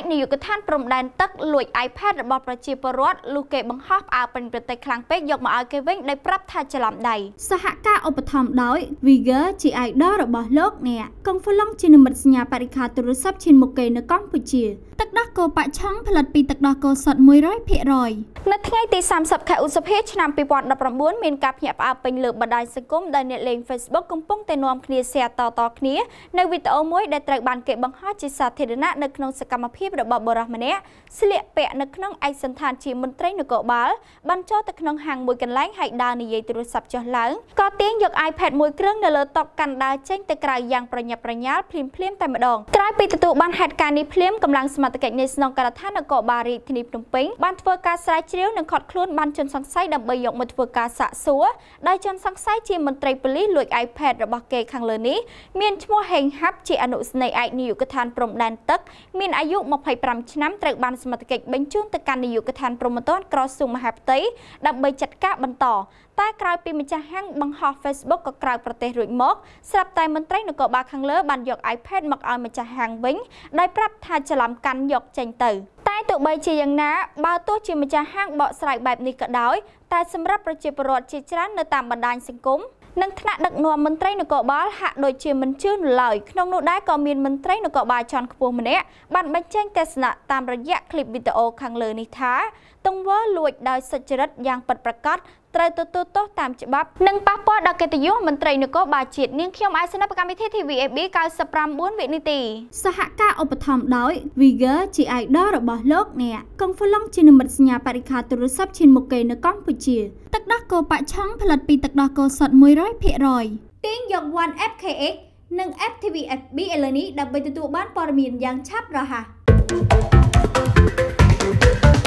នាយកដ្ឋានព្រំដែនទឹកលួច iPad របស់ប្រជាពលរដ្ឋលុះគេបង្ហោះផ្អើលពេញប្រទេសខ្លាំងពេកយកមកឲ្យគេវិញដោយប្រាប់ថាច្រឡំដៃសហការឧបត្ថម្ភដោយ Viger ជា idol របស់លោកអ្នកកុងហ្វឡុងជានិមិត្តសញ្ញាបរិខាទូរស័ព្ទឈានមុខគេនៅកម្ពុជាទឹកដោះគោប៉ាក់ឆុងផលិតពីទឹកដោះគោសុទ្ធ 100% នៅថ្ងៃទី 30 ខែឧសភាឆ្នាំ 2019 មានការភ្ញាក់ផ្អើលពេញលើបណ្ដាញសង្គមដែលអ្នកលេង Facebook កំពុងតែនាំគ្នា share តគ្នានៅវីដេអូមួយដែលត្រូវបានគេបង្ហោះជាសាធារណៈនៅក្នុងសកម្មភាពរបស់បុរសម្នាក់ស្លៀកពាក់នៅក្នុងឯកសណ្ឋានជាមន្ត្រីនគរបាលបានចូលទៅក្នុងហាងមួយកន្លែងហើយដើរនិយាយទូរស័ព្ទចុះឡើងក៏ទាញយក iPad មួយគ្រឿងនៅលើតុកាន់ដើរចេញទៅក្រៅយ៉ាងប្រញាប់ប្រញាល់ភ្លាមតែម្ដងក្រោយពីទទួលបានហេតុការណ៍នេះភ្លាមកម្លាំងសមត្ថកិច្ចនៃស្នងការដ្ឋាននគរបាលរាជធានីភ្នំពេញបានធ្វើការស្រាវជ្រាវនិងឃាត់ខ្លួនបានជនសង្ស័យដើម្បីយកមកធ្វើការសាកសួរដោយជនសង្ស័យជាមន្ត្រីប៉ូលីសលួច iPad របស់គេខាងលើនេះមានឈ្មោះហេងហាប់ជាអនុស្នេហ៍ឯកនាយកដ្ឋានព្រំដែនទឹកមានអាយុ 25 ឆ្នាំត្រូវបានសមត្ថកិច្ចបញ្ជូនទៅកាន់នាយកដ្ឋានព្រំប្រទានក្រសួងមហាផ្ទៃដើម្បីចាត់ការបន្តតែក្រោយពីម្ចាស់ហាងបង្ហោះ Facebook ក៏ក្រៅប្រទេសរួចមកស្រាប់តែមន្ត្រីនគរបាលខាងលើបានយក iPad មកឲ្យម្ចាស់ហាងវិញដោយប្រាប់ថាច្រឡំកាន់យកចេញទៅតែទោះបីជាយ៉ាងណាបើទោះជាម្ចាស់ហាងបកស្រាយបែបនេះក៏ដោយតែសម្រាប់ប្រជាពលរដ្ឋជាច្រើននៅតាមបណ្ដាញសង្គមនិងថ្នាក់ដឹកនាំមន្ត្រីនគរបាលហាក់ដូចជាមិនជឿនឡើយក្នុងនោះដែរក៏មានមន្ត្រីនគរបាលជាន់ខ្ពស់ម្នាក់បានបញ្ចេញទស្សនៈតាមរយៈคลิปវីដេអូខាងលើនេះថាទង្វើលួចដោយសុចរិតយ៉ាងពិតប្រាកដត្រូវទទួលទោសតាមច្បាប់និងប៉ះពាល់ដល់កិត្តិយសមន្ត្រីនគរបាលជាតិនាងខ្ញុំអាយសនកម្មវិធី TVAB 99 វិនាទីសហការឧបត្ថម្ភដោយ Viger ជា idol របស់លោកអ្នកកុងហ្វឡុងជានិមិត្តសញ្ញាបរិខាទូរស័ព្ទឈានមុខគេនៅកម្ពុជាទឹកដោះគោប៉ាក់ឆុងផលិតពីទឹកដោះគោសុទ្ធ 100% ទាញយក One FKX និង FTVFB ឥឡូវនេះដើម្បីទទួលបានព័ត៌មានយ៉ាងឆាប់រហ័ស